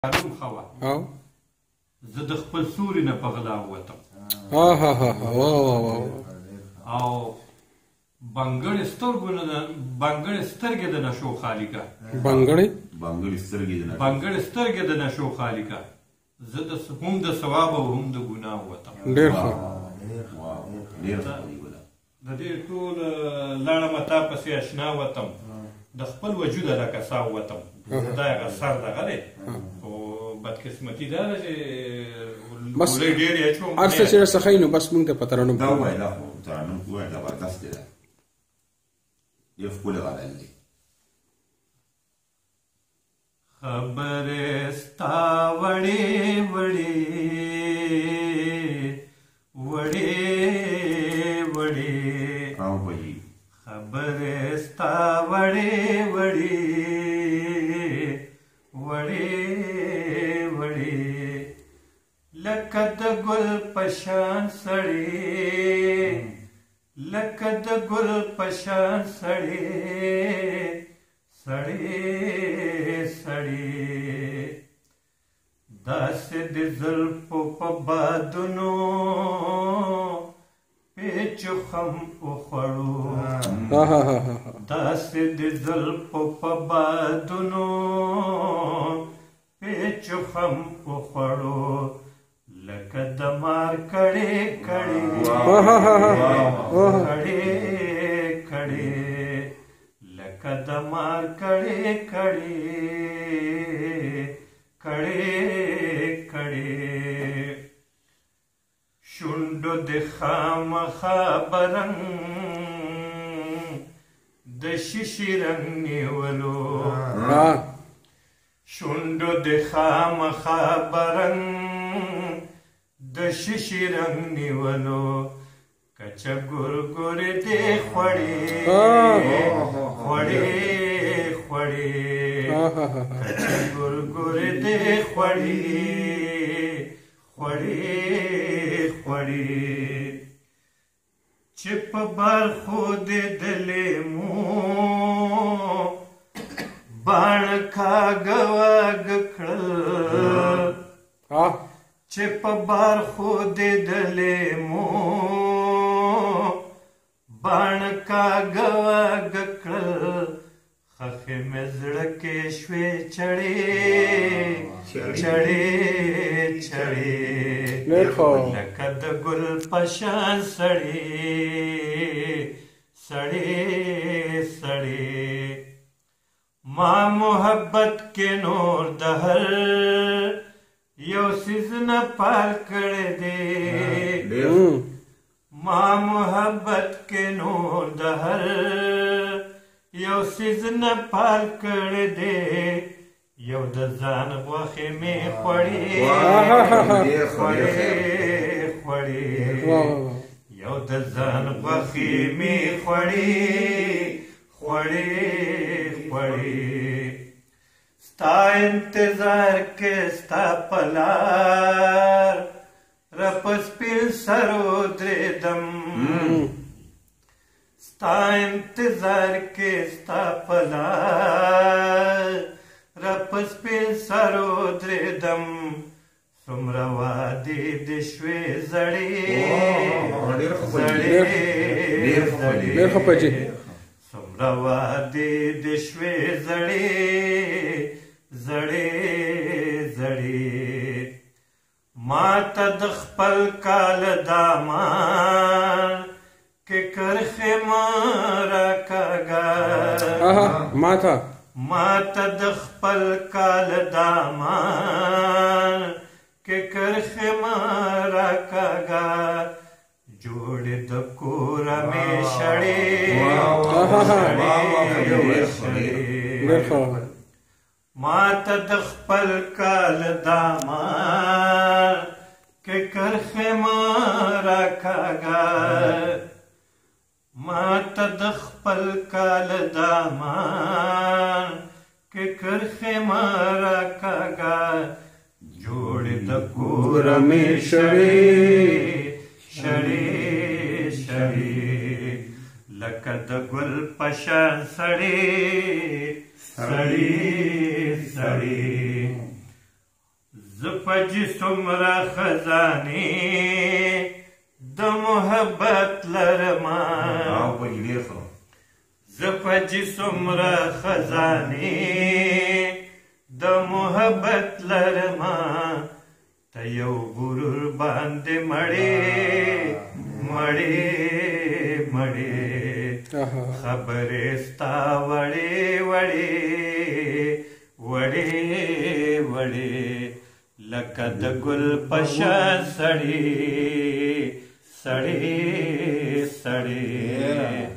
معلوم خوا زه د خپل سوري نه په غلا ووتم او بنګړې سترګې د نشو خالي کا بنګړې سترګې د نشو خالي کا زه هم د ثواب او هم د ګناه ووتم. ډېر ښه. د دې ټول لاړه متا پسې اشنا وتم د خپل وجود لکه سا وتم دا هغه سر دغه دی خو بدقسمتي دا ده چې بس هر څه چې راڅخه وي نو بس مونږ ته په ترنم دا ووایه دا خو ترنم ووایه زبردست دی دا یو ښکلی غزل دی. خبرې ستا وړې وړې وړې وړې خبرې ستا وړې وړې وړې وړې لکه د ګل په شان سړې لکه د ګل په شان سړې سړې سړې داسې د زلفو په بادونو پیچو خم وخوړو داسې د زلفو په بادونو پیچو خم وخوړو لکه د مار کړې کړې کړې کړې لکه د مار کړې کړې کړې کړې شونډو د خامخا برنګ د شیشې رنګ نیولو شونډو د خامخا برنګ د شیشې رنګ نیولو کچه ګورګورې دې خوړې خوړې خوړې کچه ګورګورې دې خوړې خوړې خوړې چې په برخو دې د لیمو باڼ کاږه واږه کړل چې په برخو دې د لیمو باڼ کاږه واږه کړل خښې مې زړه کې شوې چړې چړې چړې لکه د ګل په شان سړې سړې سړې ما محبت کې نور د هر یو څیز نه پال کړی دی ما محبت کې نور د هر یو څیز نه پال کړی دی یو د ځان غوښې مې خوړې خوړې خوړې یو د ځان غوښې مې خوړې خوړې خوړې ستا انتظار کې ستا په لار رپس پل سرو درېدم ستا انتظار کې ستا په لار رپس پل سرو درېدم څومره وادې د شوې زړې زړې څومره وادې د شوې زړې زړې زړې ما ته د خپل کال دامان کې کرښې مه راکاږه ما ته د خپل کال دامان کې کرښې مه راکاږه جوړې د کوره مې شړې شړې ما ته د خپل کال دامان کې کرښې مه راکاږه ما ته د خپل کال دامان کې کرښې مه راکاږه جوړې د کوره مې شړې شړې شړې لکه د ګل په شان سړې سړې سړې زپجی سمرا خزانی د محبت لرما زپجی سمرا خزانی د محبت لرما ته یو غرور باندې مړې خبرې ستا وړې لکه د ګل په شان سړې